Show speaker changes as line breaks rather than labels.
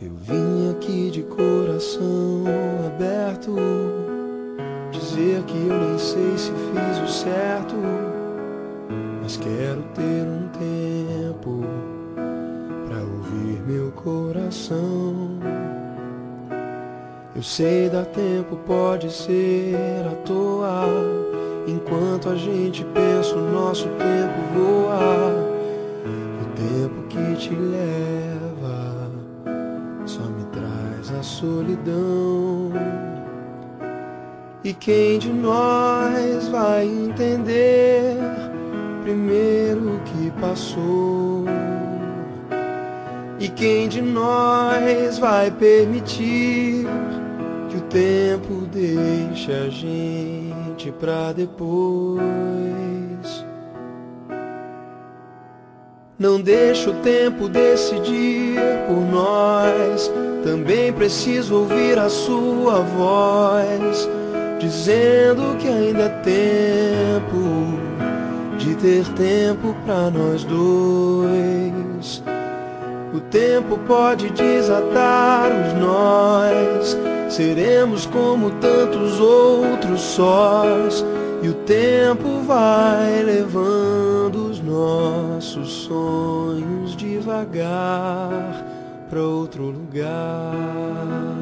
Eu vim aqui de coração aberto dizer que eu nem sei se fiz o certo, mas quero ter um tempo pra ouvir meu coração. Eu sei, dar tempo pode ser à toa, enquanto a gente pensa o nosso tempo voa. O tempo que te leva só me traz a solidão. E quem de nós vai entender primeiro o que passou? E quem de nós vai permitir que o tempo deixe a gente pra depois? Não deixa o tempo decidir por nós. Também preciso ouvir a sua voz, dizendo que ainda é tempo de ter tempo pra nós dois. O tempo pode desatar os nós, seremos como tantos outros sós. E o tempo vai levando os nossos sonhos devagar pra outro lugar.